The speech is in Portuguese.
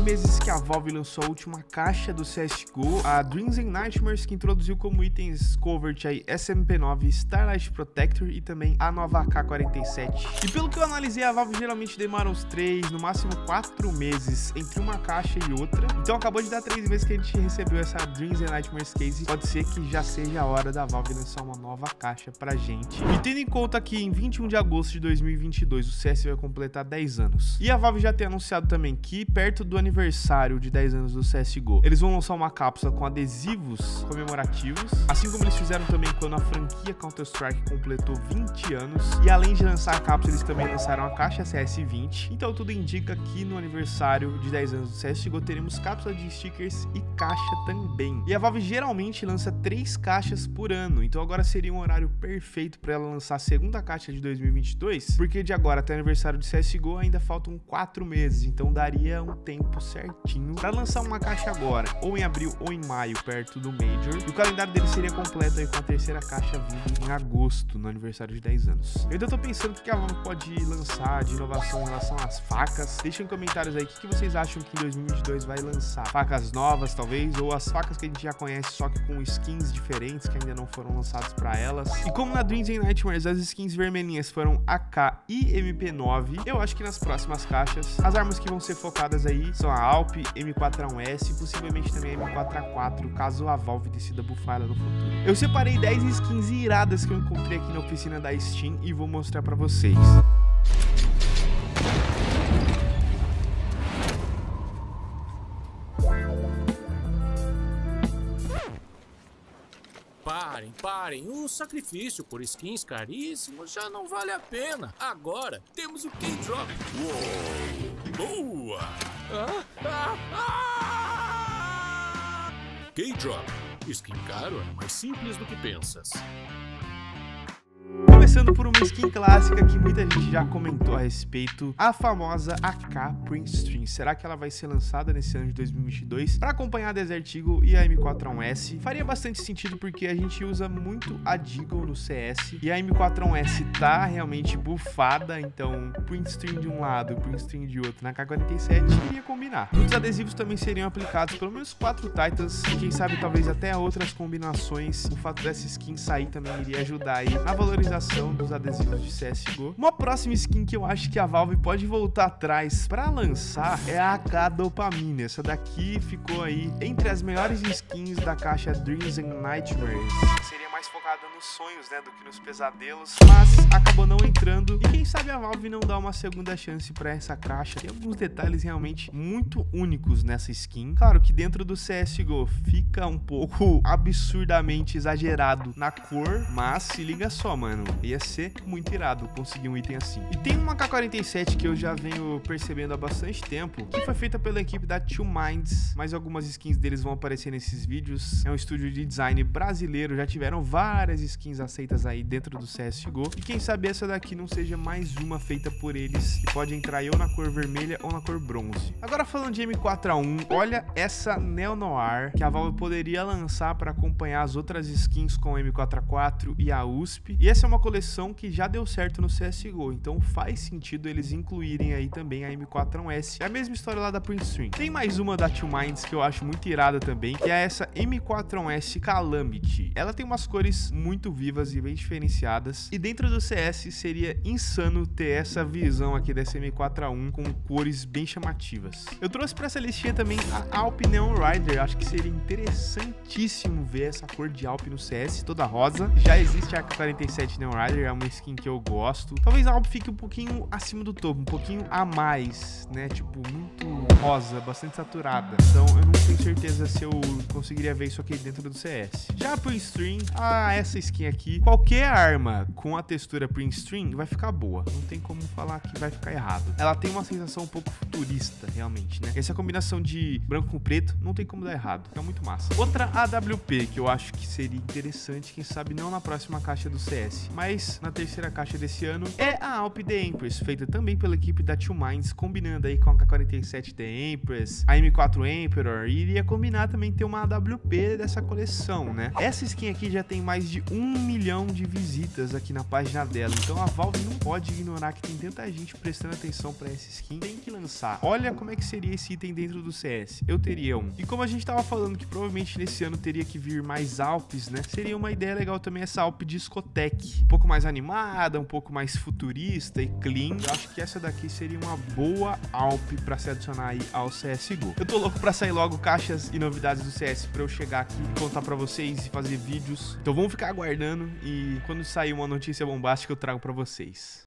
meses que a Valve lançou a última caixa do CSGO, a Dreams and Nightmares, que introduziu como itens Covert aí SMP9, Starlight Protector e também a nova AK-47. E pelo que eu analisei, a Valve geralmente demora uns 3, no máximo 4 meses entre uma caixa e outra. Então acabou de dar 3 meses que a gente recebeu essa Dreams and Nightmares case. Pode ser que já seja a hora da Valve lançar uma nova caixa pra gente. E tendo em conta que em 21 de agosto de 2022 o CS vai completar 10 anos. E a Valve já tem anunciado também que perto do aniversário de 10 anos do CSGO, eles vão lançar uma cápsula com adesivos comemorativos, assim como eles fizeram também quando a franquia Counter-Strike completou 20 anos. E além de lançar a cápsula, eles também lançaram a caixa CS20. Então tudo indica que no aniversário de 10 anos do CSGO teremos cápsula de stickers e caixa também. E a Valve geralmente lança 3 caixas por ano, então agora seria um horário perfeito para ela lançar a segunda caixa de 2022, porque de agora até o aniversário de CSGO ainda faltam 4 meses, então daria um tempo certinho para lançar uma caixa agora, ou em abril ou em maio, perto do Major. E o calendário dele seria completo aí com a terceira caixa vindo em agosto, no aniversário de 10 anos. Eu ainda tô pensando o que a Valve pode lançar de inovação em relação às facas. Deixem em comentários aí o que vocês acham que em 2022 vai lançar. Facas novas, talvez, ou as facas que a gente já conhece, só que com skins diferentes que ainda não foram lançadas para elas. E como na Dreams and Nightmares as skins vermelhinhas foram AK e MP9, eu acho que nas próximas caixas as armas que vão ser focadas aí são a AWP, M4A1S e possivelmente também a M4A4, caso a Valve decida bufar ela no futuro. Eu separei 10 skins iradas que eu encontrei aqui na oficina da Steam e vou mostrar para vocês. Parem, o sacrifício por skins caríssimos já não vale a pena. Agora temos o K-Drop. Boa! K-Drop. Skin caro é mais simples do que pensas. Começando por uma skin clássica que muita gente já comentou a respeito, a famosa AK Prince Stream. Será que ela vai ser lançada nesse ano de 2022 para acompanhar a Desert Eagle e a M4A1S? Faria bastante sentido porque a gente usa muito a Deagle no CS e a M4A1S tá realmente bufada, então Prince Stream de um lado, Prince Stream de outro na AK-47 iria combinar. Muitos adesivos também seriam aplicados, pelo menos 4 Titans e quem sabe talvez até outras combinações. O fato dessa skin sair também iria ajudar aí na valorização dos adesivos de CSGO. Uma próxima skin que eu acho que a Valve pode voltar atrás para lançar é a AK Dopamine. Essa daqui ficou aí entre as melhores skins da caixa Dreams and Nightmares. Seria mais focada nos sonhos, né, do que nos pesadelos, mas acabou não entrando. E quem sabe a Valve não dá uma segunda chance para essa caixa. Tem alguns detalhes realmente muito únicos nessa skin. Claro que dentro do CSGO fica um pouco absurdamente exagerado na cor, mas se liga só, mano, ia ser muito irado conseguir um item assim. E tem uma AK-47 que eu já venho percebendo há bastante tempo, que foi feita pela equipe da 2Minds, mas algumas skins deles vão aparecer nesses vídeos. É um estúdio de design brasileiro, já tiveram várias skins aceitas aí dentro do CSGO, e quem sabe essa daqui não seja mais uma feita por eles, que pode entrar ou na cor vermelha ou na cor bronze. Agora falando de M4A1, olha essa Neo Noir que a Valve poderia lançar para acompanhar as outras skins com a M4A4 e a USP, e essa é uma coleção que já deu certo no CSGO, então faz sentido eles incluírem aí também a M4A1S. É a mesma história lá da Prince Stream. Tem mais uma da 2Minds que eu acho muito irada também, que é essa M4A1S Calamity. Ela tem umas cores muito vivas e bem diferenciadas, e dentro do CS seria insano ter essa visão aqui dessa M4A1 com cores bem chamativas. Eu trouxe para essa listinha também a Alp Neon Rider. Acho que seria interessantíssimo ver essa cor de Alp no CS, toda rosa. Já existe a AK-47 Neon Rider, é uma skin que eu gosto. Talvez a Alp fique um pouquinho acima do topo, um pouquinho a mais, né? Tipo, muito rosa, bastante saturada. Então eu não tenho certeza se eu conseguiria ver isso aqui dentro do CS. Já a Prince Stream, essa skin aqui, qualquer arma com a textura Prince Stream vai ficar boa. Não tem como falar que vai ficar errado. Ela tem uma sensação um pouco futurista, realmente, né? Essa combinação de branco com preto não tem como dar errado. É muito massa. Outra AWP que eu acho que seria interessante, quem sabe não na próxima caixa do CS, mas na terceira caixa desse ano, é a Alp The Empress, feita também pela equipe da 2Minds, combinando aí com a AK-47 The Empress, a M4 Emperor, e iria combinar também ter uma AWP dessa coleção, né? Essa skin aqui já tem tem mais de 1 milhão de visitas aqui na página dela. Então a Valve não pode ignorar que tem tanta gente prestando atenção pra essa skin. Tem que lançar. Olha como é que seria esse item dentro do CS. Eu teria um. E como a gente tava falando que provavelmente nesse ano teria que vir mais Alpes, né? Seria uma ideia legal também essa Alp Discotheque. Um pouco mais animada, um pouco mais futurista e clean. Eu acho que essa daqui seria uma boa Alp pra se adicionar aí ao CSGO. Eu tô louco pra sair logo caixas e novidades do CS pra eu chegar aqui e contar pra vocês e fazer vídeos. Então vamos ficar aguardando e quando sair uma notícia bombástica eu trago pra vocês.